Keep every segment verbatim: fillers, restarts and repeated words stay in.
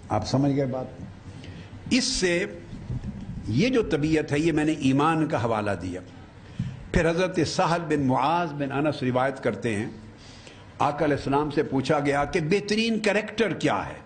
آپ سمجھ گئے بات؟ اس سے یہ جو طبیعت ہے، یہ میں نے ایمان کا حوالہ دیا. پھر حضرت سہل بن معاذ بن انس روایت کرتے ہیں، آقا علیہ السلام سے پوچھا گیا کہ بہترین کریکٹر کیا ہے؟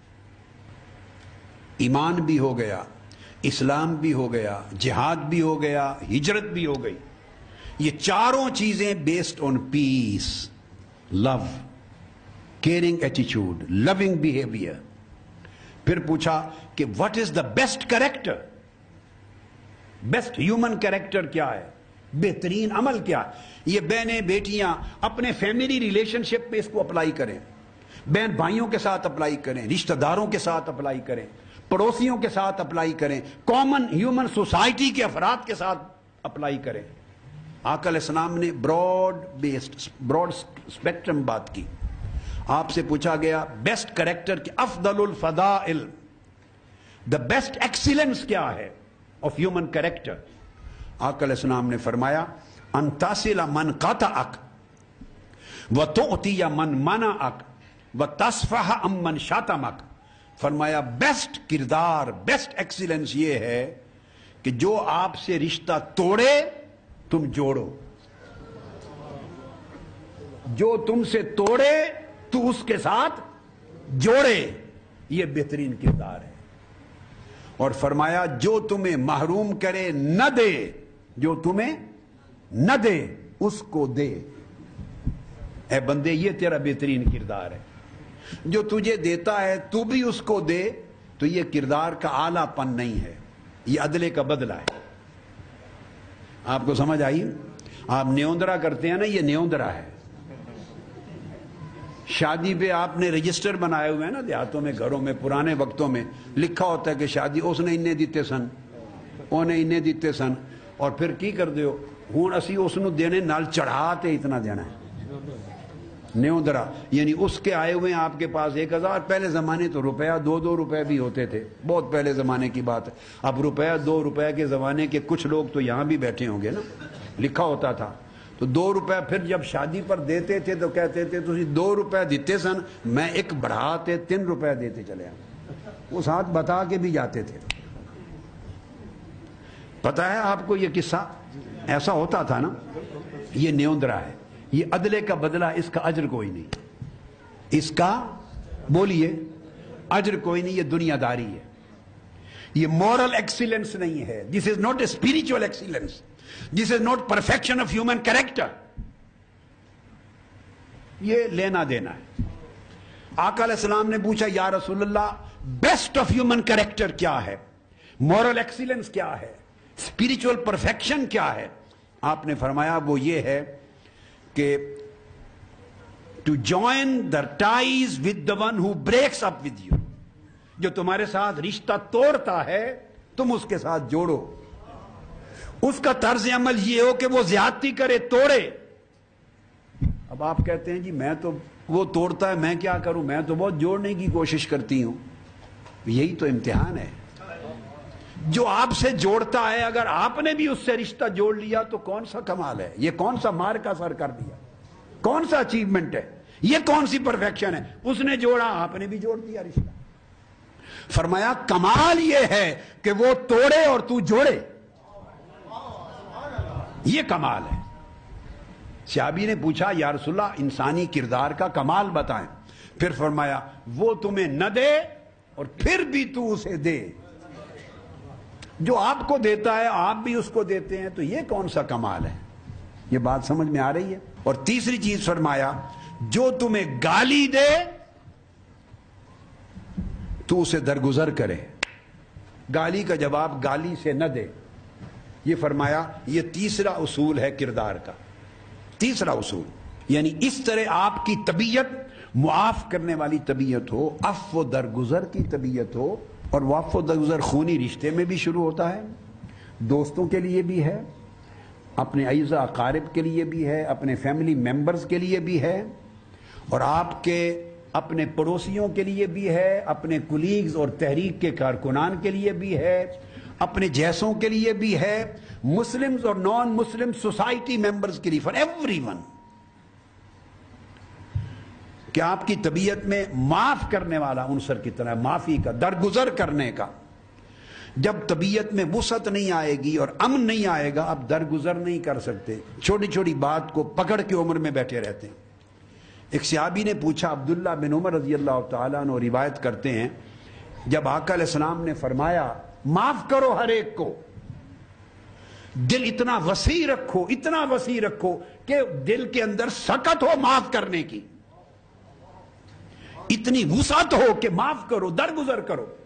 ایمان بھی ہو گیا، اسلام بھی ہو گیا، جہاد بھی ہو گیا، ہجرت بھی ہو گئی. یہ چاروں چیزیں based on peace, love, caring ایٹیچیوڈ، لونگ بیہیویئر. پھر پوچھا کہ what is the best character, best human character کیا ہے، بہترین عمل کیا ہے؟ یہ بہنیں بیٹیاں اپنے فیملی ریلیشن شپ پہ اس کو اپلائی کریں، بہن بھائیوں کے ساتھ اپلائی کریں، رشتہ داروں کے ساتھ اپلائی کریں، پڑوسیوں کے ساتھ اپلائی کریں، کامن ہیومن سوسائٹی کے افراد کے ساتھ اپلائی کریں. آقا علیہ السلام نے براڈ بیسڈ براڈ اسپیکٹرم بات کی. آپ سے پوچھا گیا بیسٹ کریکٹر کی، افضل الفضائل، دا بیسٹ ایکسیلنس کیا ہے آف ہیومن کریکٹر؟ آقا علیہ السلام نے فرمایا ان تصل من قطعک وتعطی من منعک وتصفح عمن شتمک. فرمایا بیسٹ کردار، بیسٹ ایکسیلنس یہ ہے کہ جو آپ سے رشتہ توڑے تم جوڑو، جو تم سے توڑے تو اس کے ساتھ جوڑے. یہ بہترین کردار ہے. اور فرمایا جو تمہیں محروم کرے نہ دے، جو تمہیں نہ دے اس کو دے. اے بندے یہ تیرا بہترین کردار ہے. جو تجھے دیتا ہے تو بھی اس کو دے، تو یہ کردار کا اعلیٰ پن نہیں ہے، یہ عدلے کا بدلہ ہے. آپ کو سمجھ آئی؟ آپ نیوندرا کرتے ہیں نا، یہ نیوندرا ہے. شادی پہ آپ نے رجسٹر بنائے ہوئے ہیں نا دیہاتوں میں، گھروں میں پرانے وقتوں میں لکھا ہوتا ہے کہ شادی اس نے انہیں دیتے سن، انہیں انہیں دیتے سن، اور پھر کی کر دیو ہوں اسی اس نو دینے نال چڑھاتے اتنا دینا ہے. نیوندرا یعنی اس کے آئے ہوئے آپ کے پاس ایک ہزار. پہلے زمانے تو روپیہ دو دو روپے بھی ہوتے تھے، بہت پہلے زمانے کی بات ہے. اب روپیہ دو روپے کے زمانے کے کچھ لوگ تو یہاں بھی بیٹھے ہوں گے نا، لکھا ہوتا تھا. تو دو روپے پھر جب شادی پر دیتے تھے تو کہتے تھے تسی دو روپے دیتے سن، میں ایک بڑھاتے تین روپے دیتے چلے آؤں. وہ ساتھ بتا کے بھی جاتے تھے. پتا ہے آپ کو یہ قصہ ایسا ہوتا تھا نا. یہ نیوندرا ہے، یہ عدلے کا بدلہ، اس کا اجر کوئی نہیں، اس کا بولیے اجر کوئی نہیں. یہ دنیا داری ہے، یہ مورل ایکسیلنس نہیں ہے. This is not a spiritual excellence, this is not perfection of human character. یہ لینا دینا ہے. آقا علیہ السلام نے پوچھا یا رسول اللہ بیسٹ آف ہیومن کریکٹر کیا ہے، مورل ایکسیلنس کیا ہے، اسپرچوئل پرفیکشن کیا ہے؟ آپ نے فرمایا وہ یہ ہے کہ to join the ties with the one who breaks up with you. جو تمہارے ساتھ رشتہ توڑتا ہے تم اس کے ساتھ جوڑو. اس کا طرز عمل یہ ہو کہ وہ زیادتی کرے، توڑے. اب آپ کہتے ہیں جی میں تو وہ توڑتا ہے میں کیا کروں، میں تو بہت جوڑنے کی کوشش کرتی ہوں. یہی تو امتحان ہے. جو آپ سے جوڑتا ہے اگر آپ نے بھی اس سے رشتہ جوڑ لیا تو کون سا کمال ہے، یہ کون سا مار کا سر کر دیا، کون سا اچیومنٹ ہے، یہ کون سی پرفیکشن ہے؟ اس نے جوڑا، آپ نے بھی جوڑ دیا رشتہ. فرمایا کمال یہ ہے کہ وہ توڑے اور تو جوڑے، یہ کمال ہے. صحابی نے پوچھا یا رسول اللہ انسانی کردار کا کمال بتائیں. پھر فرمایا وہ تمہیں نہ دے اور پھر بھی تو اسے دے. جو آپ کو دیتا ہے آپ بھی اس کو دیتے ہیں، تو یہ کون سا کمال ہے؟ یہ بات سمجھ میں آ رہی ہے؟ اور تیسری چیز فرمایا جو تمہیں گالی دے تو اسے درگزر کرے، گالی کا جواب گالی سے نہ دے. یہ فرمایا یہ تیسرا اصول ہے کردار کا، تیسرا اصول. یعنی اس طرح آپ کی طبیعت معاف کرنے والی طبیعت ہو، عفو و درگزر کی طبیعت ہو. اور وہ عفو و درگزر خونی رشتے میں بھی شروع ہوتا ہے، دوستوں کے لیے بھی ہے، اپنے اعزا اقارب کے لیے بھی ہے، اپنے فیملی ممبرز کے لیے بھی ہے، اور آپ کے اپنے پڑوسیوں کے لیے بھی ہے، اپنے کولیگز اور تحریک کے کارکنان کے لیے بھی ہے، اپنے جیسوں کے لیے بھی ہے، مسلمز اور نان مسلم سوسائٹی ممبرز کے لیے، فار ایوری ون. کہ آپ کی طبیعت میں معاف کرنے والا عنصر کتنا ہے، معافی کا، درگزر کرنے کا۔ جب طبیعت میں وسعت نہیں آئے گی اور امن نہیں آئے گا، آپ درگزر نہیں کر سکتے، چھوٹی چھوٹی بات کو پکڑ کے عمر میں بیٹھے رہتے ہیں۔ ایک صحابی نے پوچھا، عبداللہ بن عمر رضی اللہ تعالیٰ عنہ روایت کرتے ہیں، جب آقا علیہ السلام نے فرمایا معاف کرو ہر ایک کو، دل اتنا وسیع رکھو، اتنا وسیع رکھو کہ دل کے اندر سکت ہو معاف کرنے کی، اتنی وسعت ہو کہ معاف کرو، درگزر کرو۔